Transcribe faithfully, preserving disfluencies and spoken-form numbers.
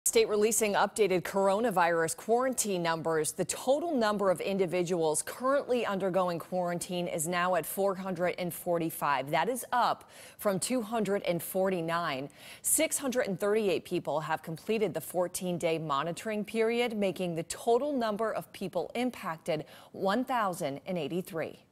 State releasing updated coronavirus quarantine numbers. The total number of individuals currently undergoing quarantine is now at four hundred forty-five. That is up from two hundred forty-nine. six hundred thirty-eight people have completed the fourteen day monitoring period, making the total number of people impacted one thousand eighty-three.